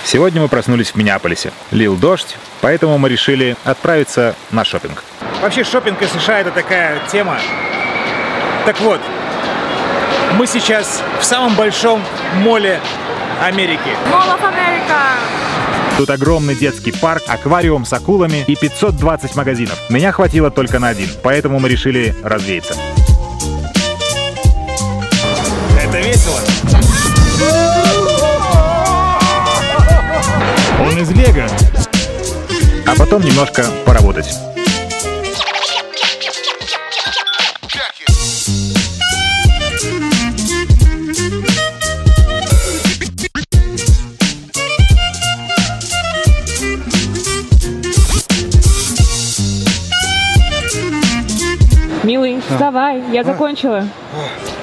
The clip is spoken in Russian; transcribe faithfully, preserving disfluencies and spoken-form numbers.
Сегодня мы проснулись в Миннеаполисе. Лил дождь, поэтому мы решили отправиться на шопинг. Вообще шопинг из США — это такая тема. Так вот, мы сейчас в самом большом моле Америки. Mall of America. Тут огромный детский парк, аквариум с акулами и пятьсот двадцать магазинов. Меня хватило только на один, поэтому мы решили развеяться. Это весело. Он из Лего. А потом немножко поработать. Милый, вставай, я закончила.